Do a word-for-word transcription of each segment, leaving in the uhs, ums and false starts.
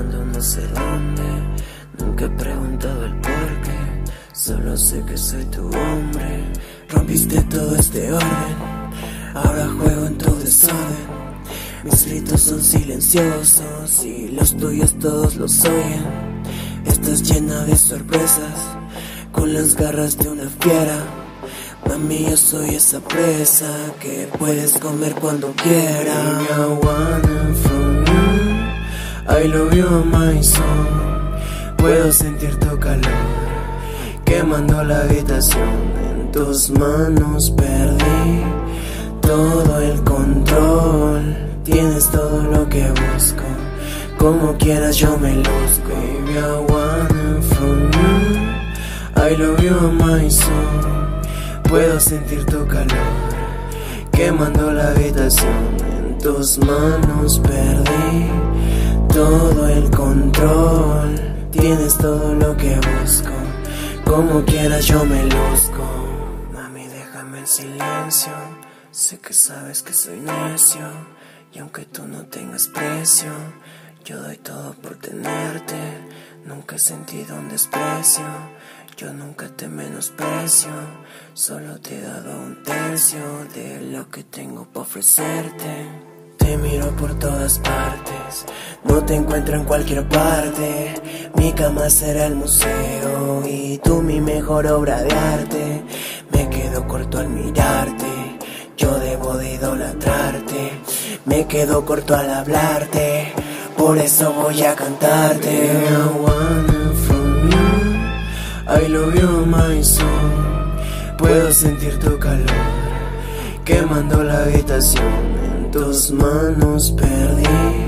cuando, no sé dónde. Nunca he preguntado el porqué, solo sé que soy tu hombre. Rompiste todo este orden, ahora juego en tu desorden. Mis gritos son silenciosos y los tuyos todos los oyen. Estás llena de sorpresas, con las garras de una fiera. Mami, yo soy esa presa que puedes comer cuando quieras. Baby, I wanna from you, I love you, my soul. Puedo sentir tu calor, quemando la habitación. En tus manos perdí todo el control. Tienes todo lo que busco, como quieras yo me luzco. Baby, I wanna from you, I love you, my soul. Puedo sentir tu calor, quemando la habitación. En tus manos perdí todo el control. Tienes todo lo que busco, como quieras yo me luzco. Mami, déjame en silencio, sé que sabes que soy necio. Y aunque tú no tengas precio, yo doy todo por tenerte. Nunca he sentido un desprecio, yo nunca te menosprecio. Solo te he dado un tercio de lo que tengo para ofrecerte. Te miro por todas partes, no te encuentro en cualquier parte. Mi cama será el museo y tú mi mejor obra de arte. Me quedo corto al mirarte, yo debo de idolatrarte. Me quedo corto al hablarte, por eso voy a cantarte. I wanna from you, I love you, my soul. Puedo sentir tu calor, quemando la habitación. En tus manos perdí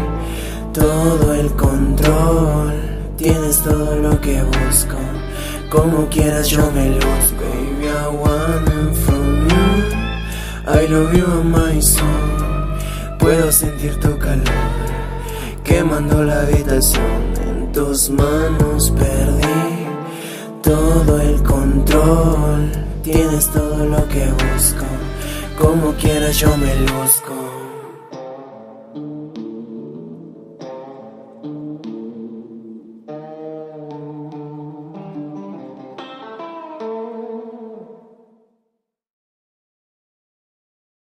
todo el control. Tienes todo lo que busco, como quieras yo me luzco. Baby, I wanna from you, I love you, my soul. Puedo sentir tu calor, quemando la habitación. En tus manos perdí todo el control. Tienes todo lo que busco, como quieras yo me luzco.